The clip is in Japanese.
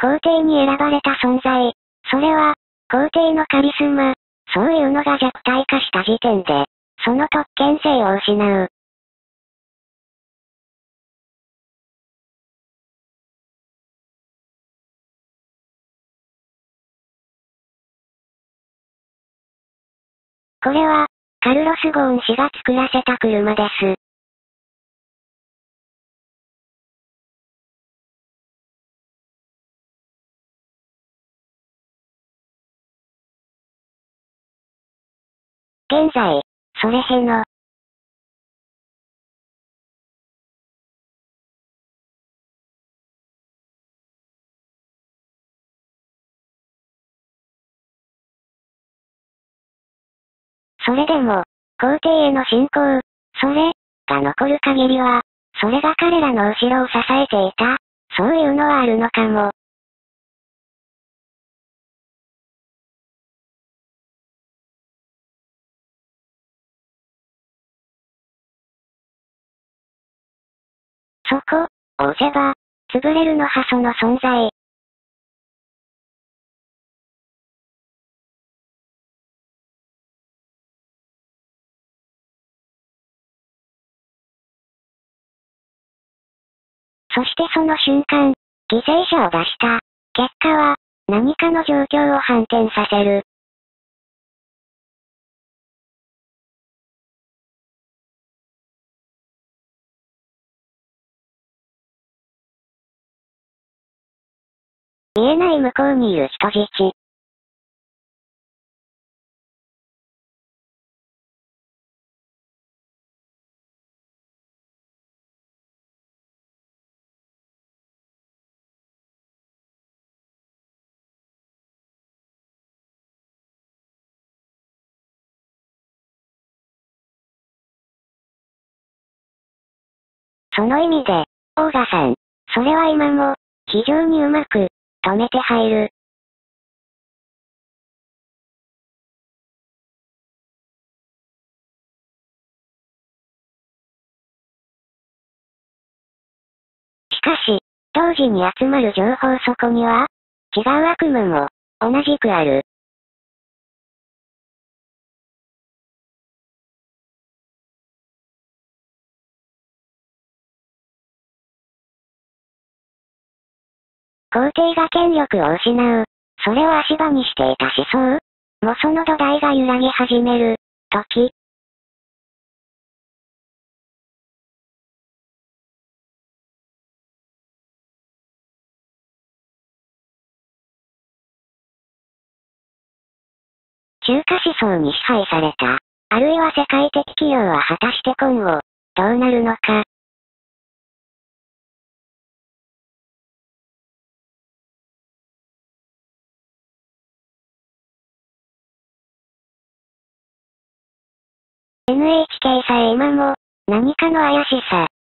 皇帝に選ばれた存在。それは、皇帝のカリスマ。そういうのが弱体化した時点で、その特権性を失う。これは、カルロス・ゴーン氏が作らせた車です。現在、ソレヘの、それでも、皇帝への信仰、それ、が残る限りは、それが彼らの後ろを支えていた、そういうのはあるのかも。そこ、を押せば、潰れるのはその存在。そしてその瞬間、犠牲者を出した。結果は、何かの状況を反転させる。見えない向こうにいる人質。その意味で、オーガさん、それは今も、非常にうまく、止めて入る。しかし、同時に集まる情報そこには、違う悪夢も、同じくある。皇帝が権力を失う。それを足場にしていた思想もその土台が揺らぎ始める、時。中華思想に支配された。あるいは世界的企業は果たして今後、どうなるのか。NHK さえ今も、何かの怪しさ、